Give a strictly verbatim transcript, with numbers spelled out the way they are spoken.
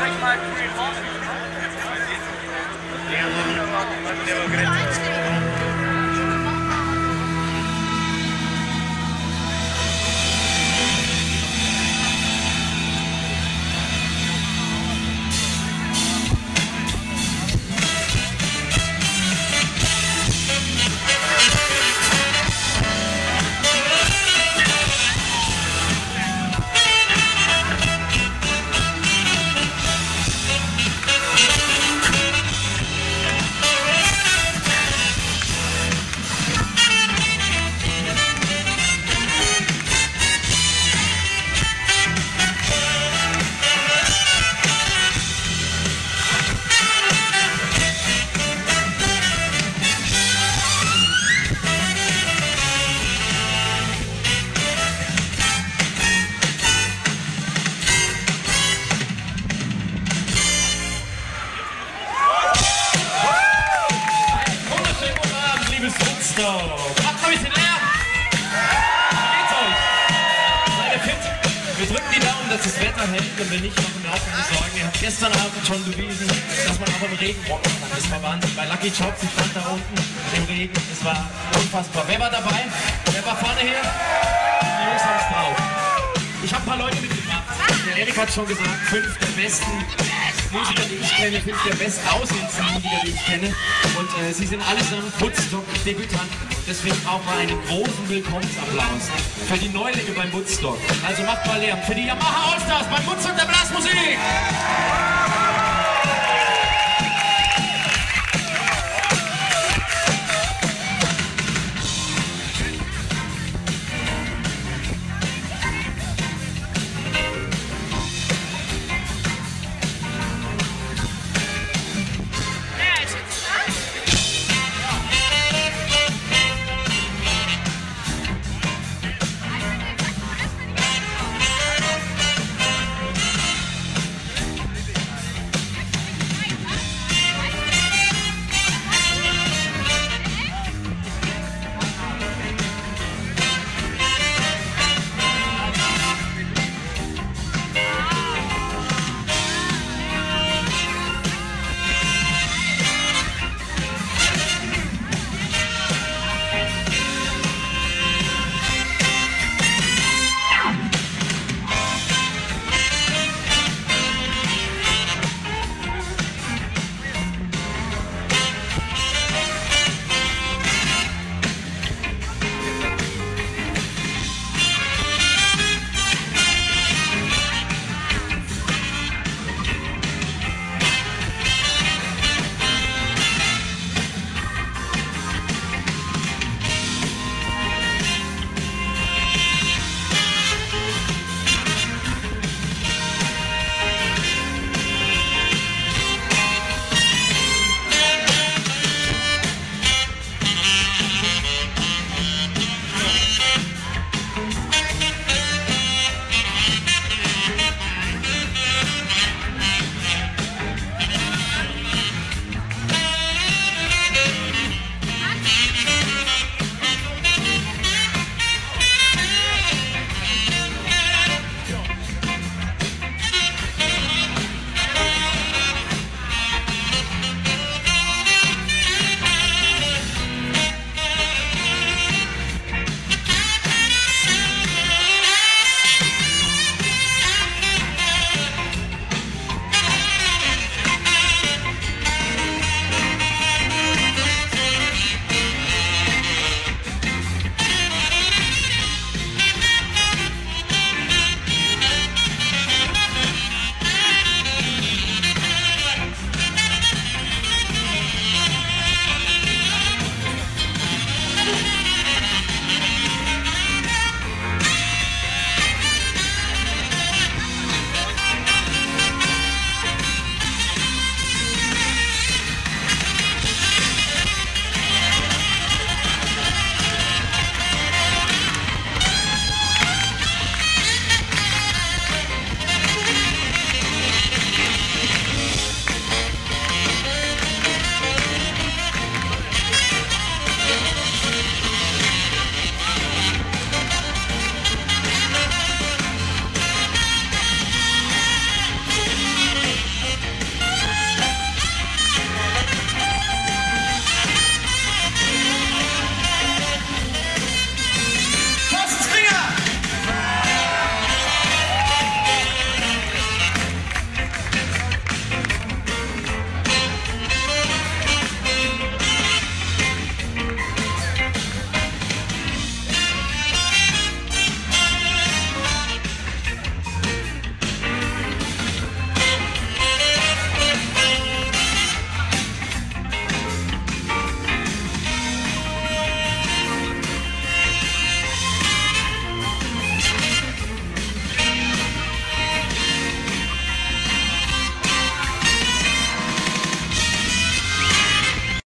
Macht mal ein bisschen Lärm! Wie geht's euch? Seid ihr fit? Wir drücken die Daumen, dass das Wetter hält, und wenn nicht, machen wir auch keine Sorgen. Ihr habt gestern Abend schon bewiesen, dass man auch im Regen rocken kann. Das war Wahnsinn. Bei Lucky Chops, ich stand da unten im Regen, das war unfassbar. Wer war dabei? Wer war vorne hier? Die Jungs haben es drauf. Ich habe ein paar Leute mitgebracht. Der Erik hat schon gesagt, fünf der besten Musiker, die ich kenne, fünf der besten aussehendsten Musiker, die ich kenne. Und äh, sie sind allesamt Woodstock-Debütanten. Deswegen brauchen wir einen großen Willkommensapplaus für die Neulinge beim Woodstock. Also macht mal Lärm für die Yamaha Allstars beim Woodstock.